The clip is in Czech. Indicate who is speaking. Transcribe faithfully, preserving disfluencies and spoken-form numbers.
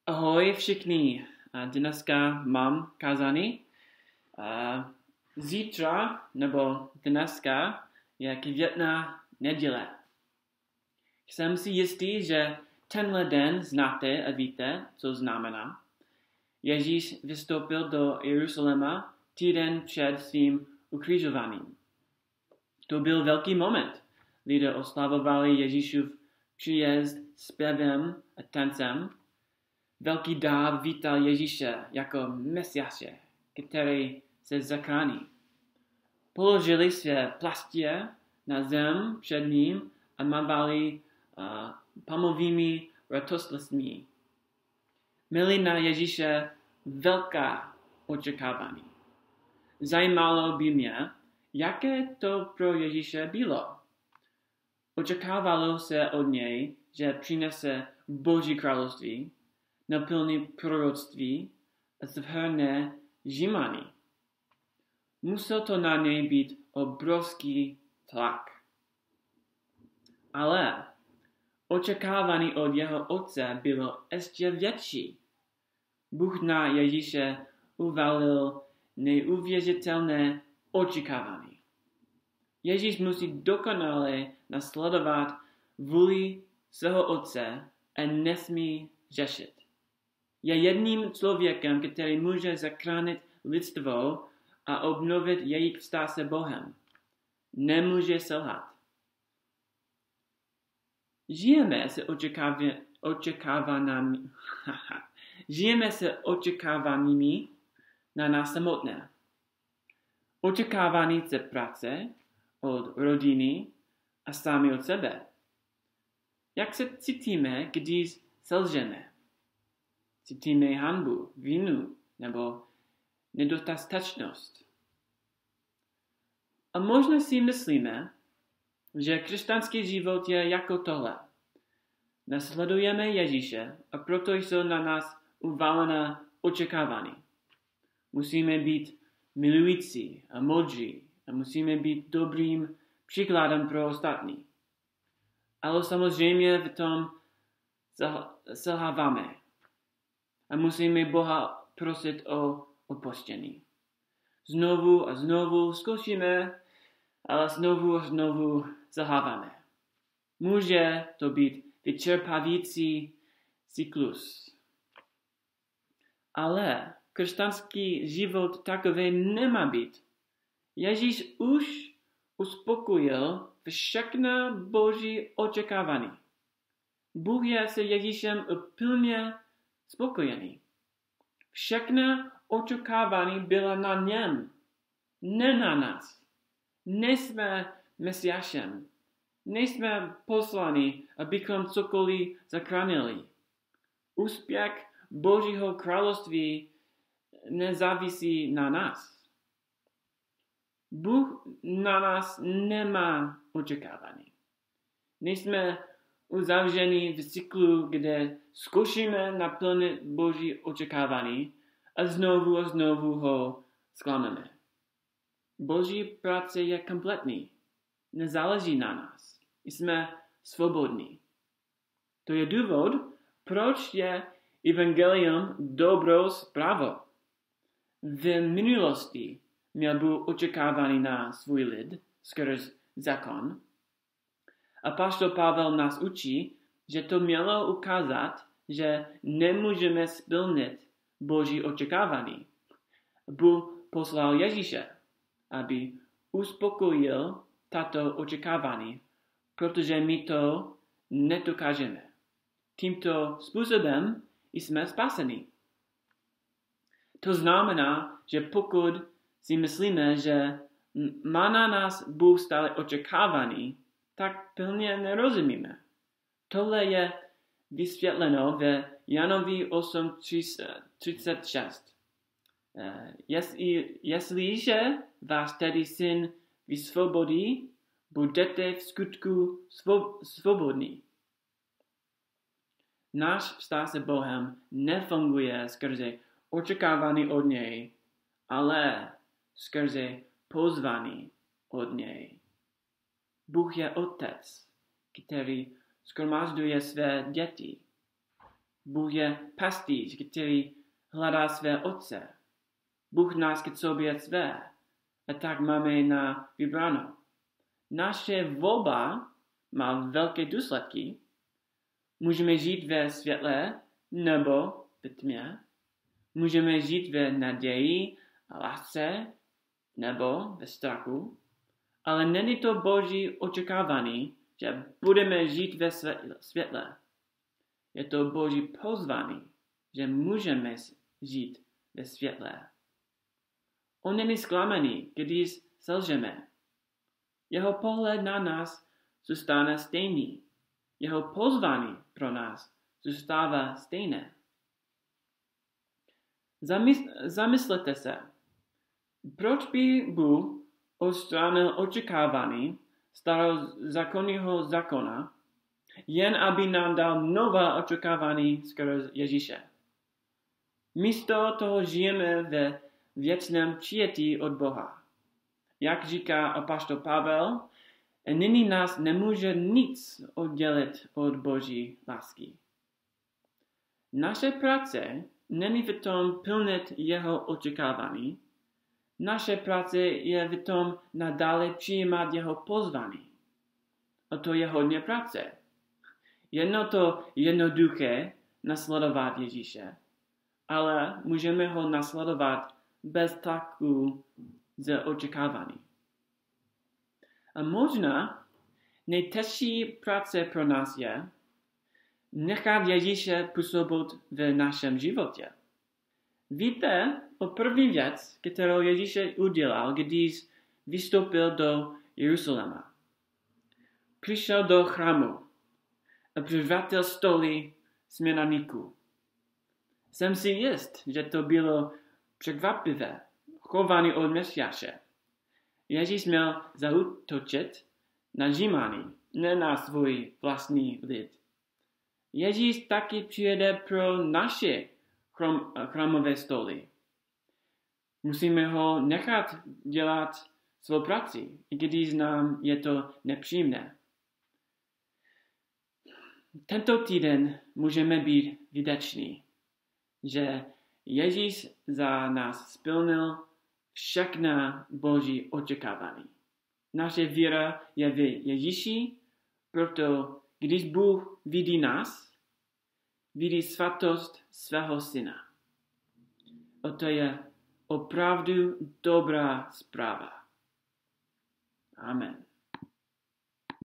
Speaker 1: Ahoj všichni, dneska mám kázání. Zítra nebo dneska je květná neděle. Jsem si jistý, že tenhle den znáte a víte, co znamená. Ježíš vystoupil do Jeruzaléma týden před svým ukřižováním. To byl velký moment. Lidé oslavovali Ježíšův příjezd zpěvem a tancem. Velký dáv vítal Ježíše jako Mesiáše, který se zachrání. Položili své plastie na zem před ním a mávali uh, palmovými ratostlstmi. Měli na Ježíše velká očekávání. Zajímalo by mě, jaké to pro Ježíše bylo. Očekávalo se od něj, že přinese Boží království, naplní proroctví a zvrhne žímany. Musel to na něj být obrovský tlak. Ale očekávání od jeho otce bylo ještě větší. Bůh na Ježíše uvalil neuvěřitelné očekávání. Ježíš musí dokonale nasledovat vůli svého otce a nesmí řešit. Je jedním člověkem, který může zachránit lidstvo a obnovit jejich vztah se Bohem. Nemůže selhat. Žijeme se očekávanými, Žijeme se očekávanými na nás samotné. Očekávání se práce, od rodiny a sami od sebe. Jak se cítíme, když selžeme? Cítíme hanbu, vinu nebo nedostatečnost. A možná si myslíme, že křesťanský život je jako tohle. Nasledujeme Ježíše a proto jsou na nás uvalená očekávání. Musíme být milující a moudří a musíme být dobrým příkladem pro ostatní. Ale samozřejmě v tom selháváme. A musíme Boha prosit o odpuštění. Znovu a znovu zkoušíme, ale znovu a znovu selháváme. Může to být vyčerpávající cyklus. Ale křesťanský život takový nemá být. Ježíš už uspokojil všechna Boží očekávání. Bůh je se Ježíšem úplně spokojený. Všechna očekávání byla na něm, ne na nás. Nejsme Mesiášem. Nejsme poslani, abychom cokoliv zachránili. Úspěch Božího království nezávisí na nás. Bůh na nás nemá očekávání. Nejsme uzavření v cyklu, kde zkoušíme naplnit Boží očekávání a znovu a znovu ho zklameme. Boží práce je kompletní. Nezáleží na nás. Jsme svobodní. To je důvod, proč je evangelium dobrou zprávou. V minulosti měl Bůh očekávání na svůj lid skrz zákon. Apoštol Pavel nás učí, že to mělo ukázat, že nemůžeme splnit Boží očekávání. Bůh poslal Ježíše, aby uspokojil tato očekávání, protože my to nedokážeme. Tímto způsobem jsme spaseni. To znamená, že pokud si myslíme, že má na nás Bůh stále očekávání, tak plně nerozumíme. Tohle je vysvětleno ve Janovi osm třicet šest. Jestli, jestliže vás tedy syn vysvobodí, budete v skutku svobodní. Náš vztah se Bohem nefunguje skrze očekávání od něj, ale skrze pozvání od něj. Bůh je otec, který shromažďuje své děti. Bůh je pastýř, který hledá své otce. Bůh nás k sobě zve. A tak máme na vybranou. Naše volba má velké důsledky. Můžeme žít ve světle nebo ve tmě. Můžeme žít ve naději a lásce nebo ve strachu. Ale není to Boží očekávání, že budeme žít ve světle. Je to Boží pozvání, že můžeme žít ve světle. On není zklamaný, když selžeme. Jeho pohled na nás zůstane stejný. Jeho pozvání pro nás zůstává stejné. Zamysl- zamyslete se, proč by Bůh odstranil očekávání starozákonního zákona, jen aby nám dal nová očekávání skrze Ježíše. Místo toho žijeme ve věčném přijetí od Boha. Jak říká apoštol Pavel, nyní nás nemůže nic oddělit od Boží lásky. Naše práce není v tom plnit jeho očekávání. Naše práce je v tom nadále přijímat jeho pozvání. A to je hodně práce. Jedno to jednoduché nasledovat Ježíše, ale můžeme ho nasledovat bez tlaku z očekávání. A možná nejtěžší práce pro nás je nechat Ježíše působit v našem životě. Víte o první věc, kterou Ježíše udělal, když vystoupil do Jeruzaléma. Přišel do chrámu a převrátil stoly směnarníků. Jsem si jist, že to bylo překvapivé chování od Mesiáše. Ježíš měl zaútočit na Římany, ne na svůj vlastní lid. Ježíš taky přijede pro naše chrámové stoly. Musíme ho nechat dělat svou práci, i když nám je to nepříjemné. Tento týden můžeme být vděční, že Ježíš za nás splnil všechna Boží očekávání. Naše víra je v Ježíši, proto když Bůh vidí nás, vidí svatost svého syna. A to je opravdu dobrá zpráva. Amen.